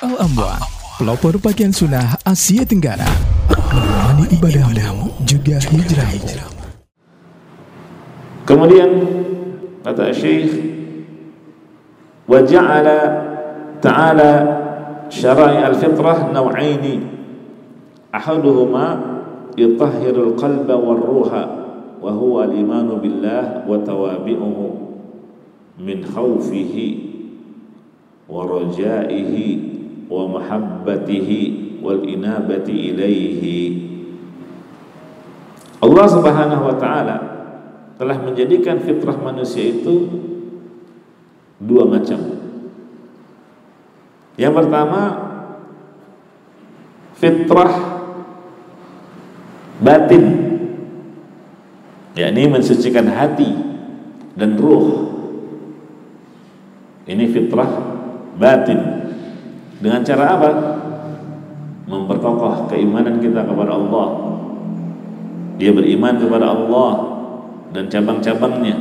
Al-Amwan, pelopor pakaian sunnah Asia Tenggara, menemani ibadahmu juga hijrahmu. Kemudian kata Syekh, wa ja'ala ta'ala syara'i al-fitrah naw'aini, ahaduhuma yutahhirul qalba wal ruha wa huwa al-imanu billah wa tawabi'uhu min khawfihi wa rajaihi wa mahabbatihi wal inabati ilaihi. Allah Subhanahu wa ta'ala telah menjadikan fitrah manusia itu dua macam. Yang pertama, fitrah batin, yakni mensucikan hati dan ruh. Ini fitrah batin. Dengan cara apa? Memperkokoh keimanan kita kepada Allah. Dia beriman kepada Allah dan cabang-cabangnya.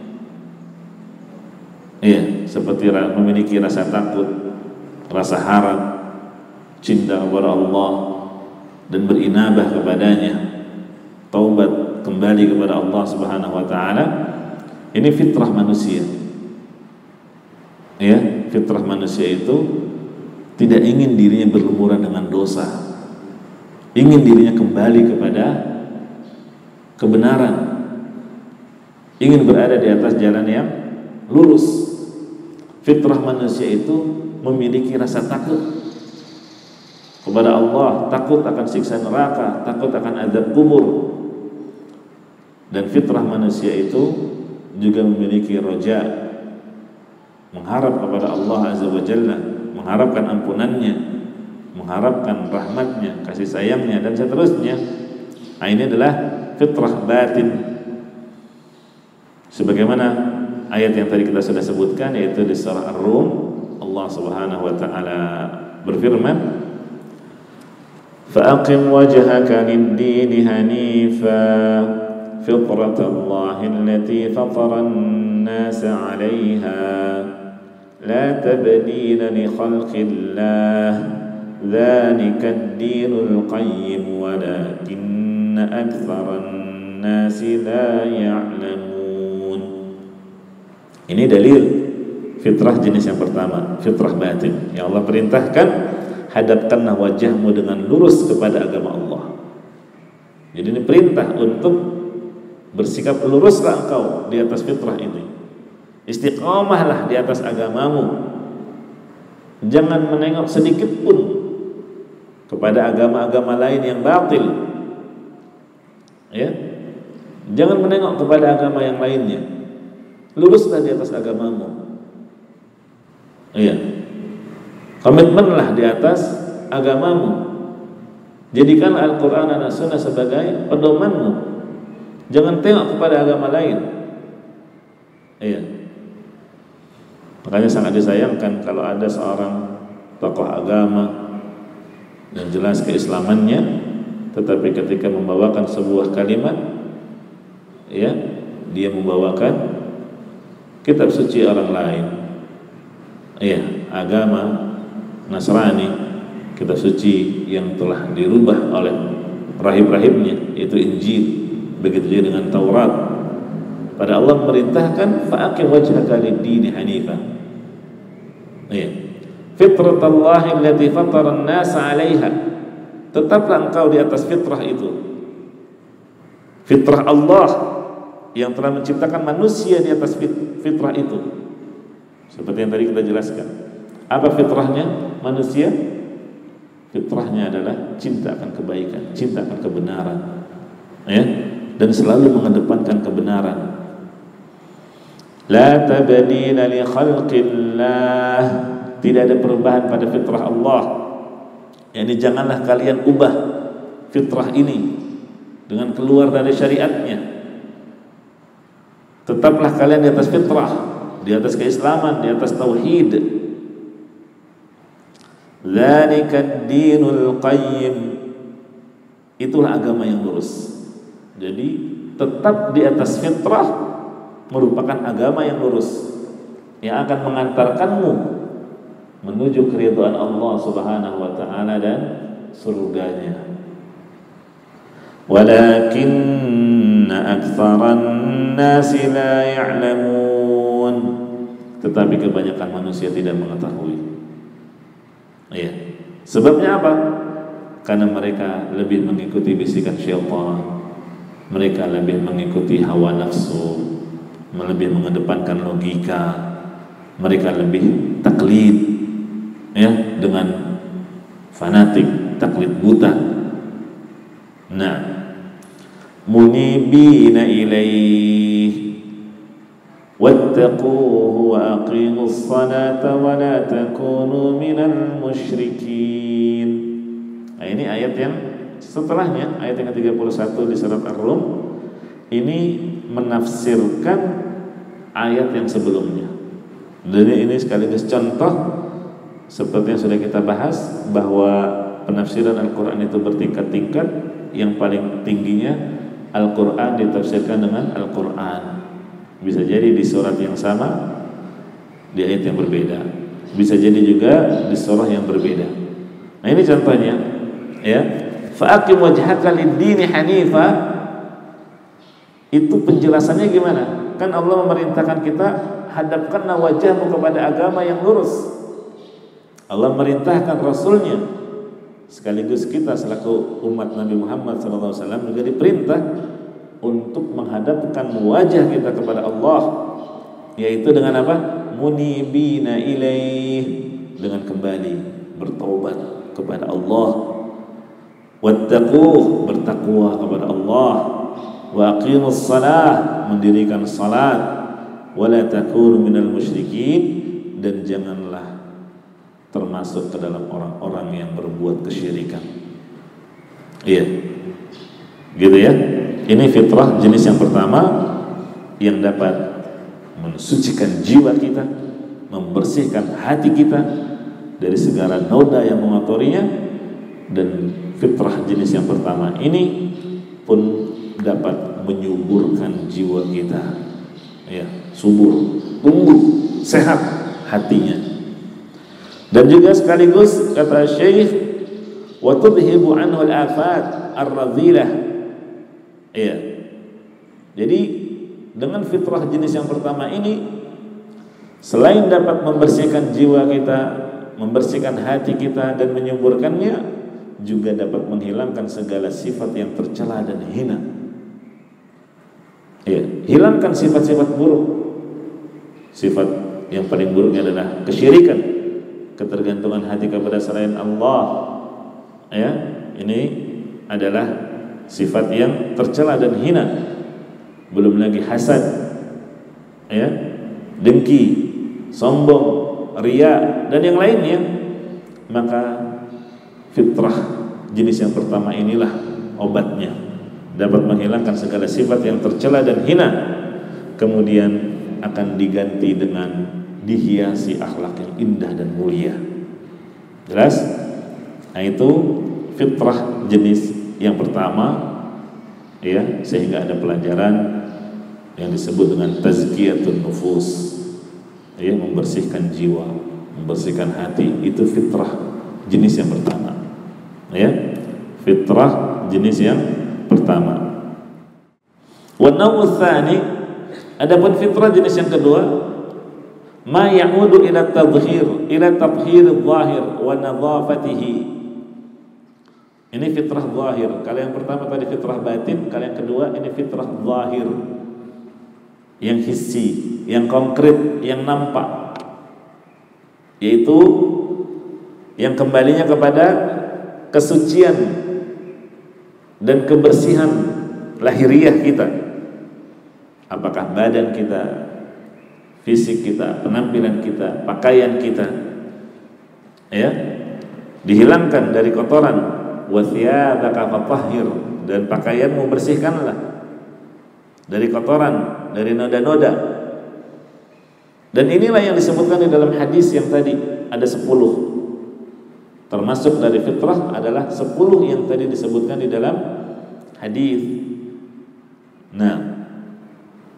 Iya, seperti memiliki rasa takut, rasa harap, cinta kepada Allah dan berinabah kepadanya, taubat kembali kepada Allah Subhanahu wa taala. Ini fitrah manusia. Ya, fitrah manusia itu tidak ingin dirinya berlumuran dengan dosa, ingin dirinya kembali kepada kebenaran, ingin berada di atas jalan yang lurus. Fitrah manusia itu memiliki rasa takut kepada Allah, takut akan siksa neraka, takut akan azab kubur. Dan fitrah manusia itu juga memiliki raja, mengharap kepada Allah Azza wa Jalla, mengharapkan ampunannya, mengharapkan rahmatnya, kasih sayangnya, dan seterusnya. Nah, ini adalah fitrah batin, sebagaimana ayat yang tadi kita sudah sebutkan, yaitu di surah Ar-Rum. Allah Subhanahu wa ta'ala berfirman, فَأَقِمْ وَجْهَكَ لِلدِّينِ حَنِيفًا فِطْرَةَ اللَّهِ الَّتِي فَطَرَ النَّاسَ عَلَيْهَا لا تبديل لخلق الله ذلك الدين القيم ولكن أكثر الناس لا يعلمون. Ini dalil fitrah jenis yang pertama, fitrah batin, yang Allah perintahkan, hadapkanlah wajahmu dengan lurus kepada agama Allah. Jadi ini perintah untuk bersikap luruslah engkau di atas fitrah ini. Istiqamahlah di atas agamamu. Jangan menengok sedikit pun kepada agama-agama lain yang batil. Ya, jangan menengok kepada agama yang lainnya. Luruslah di atas agamamu. Iya, komitmenlah di atas agamamu. Jadikan Al-Quran dan As-Sunnah sebagai pedomanmu. Jangan tengok kepada agama lain. Iya. Makanya sangat disayangkan kalau ada seorang tokoh agama yang jelas keislamannya, tetapi ketika membawakan sebuah kalimat, ya, dia membawakan kitab suci orang lain. Iya, agama Nasrani, kitab suci yang telah dirubah oleh rahib-rahibnya, yaitu Injil. Begitu juga dengan Taurat. Pada Allah memerintahkan fa'aqim wajhaka lid-dini hanifan. Iya. Fitratallahi allati fatara an-nasa 'alaiha. Tetaplah engkau di atas fitrah itu. Fitrah Allah yang telah menciptakan manusia di atas fitrah itu. Seperti yang tadi kita jelaskan. Apa fitrahnya manusia? Fitrahnya adalah cinta akan kebaikan, cinta akan kebenaran. Ya, dan selalu mengedepankan kebenaran. La tabdila li khalqillah, tidak ada perubahan pada fitrah Allah. Yani janganlah kalian ubah fitrah ini dengan keluar dari syariatnya. Tetaplah kalian di atas fitrah, di atas keislaman, di atas tauhid. Dzalikad dinul qayyim, itulah agama yang lurus. Jadi tetap di atas fitrah merupakan agama yang lurus, yang akan mengantarkanmu menuju keridhaan Allah Subhanahu wa taala dan surganya. Walakinna aktsaran nasi la ya'lamun, tetapi kebanyakan manusia tidak mengetahui. Iya. Sebabnya apa? Karena mereka lebih mengikuti bisikan syaitan, mereka lebih mengikuti hawa nafsu, lebih mengedepankan logika, mereka lebih taklid, ya, dengan fanatik, taklid buta. Nah, munibina ilaih wattaquhu wa aqimus salata wa la takunu minal musyrikin. Nah, ini ayat yang setelahnya, ayat yang ke-31 di surat Ar-Rum, ini menafsirkan ayat yang sebelumnya. Jadi ini sekaligus contoh seperti yang sudah kita bahas, bahwa penafsiran Al-Quran itu bertingkat-tingkat. Yang paling tingginya Al-Quran ditafsirkan dengan Al-Quran. Bisa jadi di surat yang sama, di ayat yang berbeda. Bisa jadi juga di surah yang berbeda. Nah ini contohnya, ya. Fa'aqim wajhaka lid-dini hanifa. Itu penjelasannya gimana? Kan Allah memerintahkan kita, hadapkanlah wajahmu kepada agama yang lurus. Allah merintahkan Rasulnya, sekaligus kita selaku umat Nabi Muhammad SAW juga diperintah untuk menghadapkan wajah kita kepada Allah, yaitu dengan apa? Munibina ilaih, dengan kembali bertaubat kepada Allah, wattaquh, bertakwa kepada Allah, wa aqimus salah, mendirikan salat, wala takunu minal musyrikin, dan janganlah termasuk ke dalam orang-orang yang berbuat kesyirikan. Iya, gitu ya. Ini fitrah jenis yang pertama yang dapat mensucikan jiwa kita, membersihkan hati kita dari segala noda yang mengotorinya. Dan fitrah jenis yang pertama ini pun dapat menyuburkan jiwa kita, ya, subur, tumbuh, sehat hatinya. Dan juga sekaligus kata Syekh, wa tudhibu anhu al-afat ar-radhilah. Iya. Jadi dengan fitrah jenis yang pertama ini, selain dapat membersihkan jiwa kita, membersihkan hati kita dan menyuburkannya, juga dapat menghilangkan segala sifat yang tercela dan hina. Iya, hilangkan sifat-sifat buruk. Sifat yang paling buruknya adalah kesyirikan, ketergantungan hati kepada selain Allah, ya, ini adalah sifat yang tercela dan hina. Belum lagi hasad, ya, dengki, sombong, riya, dan yang lainnya. Maka fitrah jenis yang pertama inilah obatnya, dapat menghilangkan segala sifat yang tercela dan hina, kemudian akan diganti dengan dihiasi akhlak yang indah dan mulia. Jelas? Nah itu fitrah jenis yang pertama, ya, sehingga ada pelajaran yang disebut dengan tazkiyatun nufus, ya, membersihkan jiwa, membersihkan hati. Itu fitrah jenis yang pertama, ya, fitrah jenis yang pertama. Wa naw'u tsani, adapun fitrah jenis yang kedua, ma ya'udu ila tadhhir, ila tathhir adh-dhahir wa nadhafatihi. Ini fitrah zahir. Kalau yang pertama tadi fitrah batin, kalau yang kedua ini fitrah zahir, yang hissi, yang konkret, yang nampak, yaitu yang kembalinya kepada kesucian dan kebersihan lahiriah kita. Apakah badan kita, fisik kita, penampilan kita, pakaian kita, ya, dihilangkan dari kotoran. Wa thiyabaka fatahhir, dan pakaianmu bersihkanlah dari kotoran, dari noda-noda. Dan inilah yang disebutkan di dalam hadis yang tadi, ada 10. Termasuk dari fitrah adalah 10 yang tadi disebutkan di dalam hadis. Nah,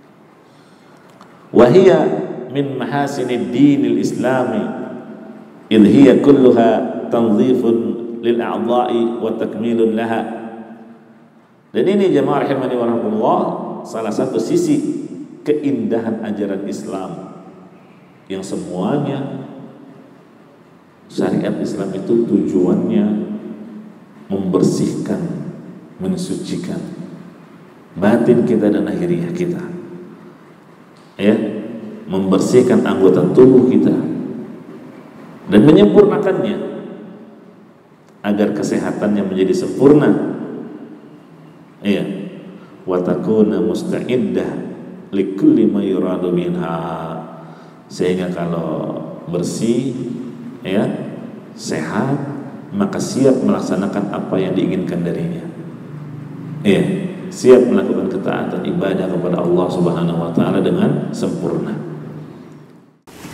wahia min mahasinid dinil islami idh hiya kulluha tanzifun lil a'dha'i wa takmilun laha. Dan ini jemaah rahimani wa rahimakumullah, salah satu sisi keindahan ajaran Islam yang semuanya syariat Islam itu tujuannya membersihkan, mensucikan batin kita dan lahiriah kita, ya, membersihkan anggota tubuh kita dan menyempurnakannya agar kesehatannya menjadi sempurna, ya, wa takuna musta'iddah likulli ma yuradu minha, sehingga kalau bersih, ya, sehat, maka siap melaksanakan apa yang diinginkan darinya, ya, siap melakukan ketaatan ibadah kepada Allah Subhanahu wa taala dengan sempurna.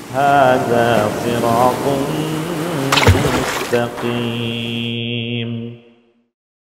Hadza sirathun mustaqim.